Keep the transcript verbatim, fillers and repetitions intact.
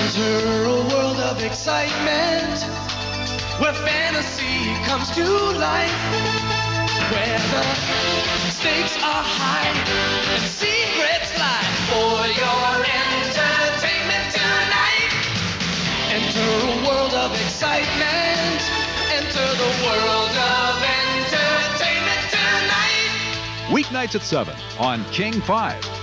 Enter a world of excitement where fantasy comes to life, where the stakes are high and secrets lie for your entertainment tonight. Enter a world of excitement. Enter the world of entertainment tonight. Weeknights at seven on King five.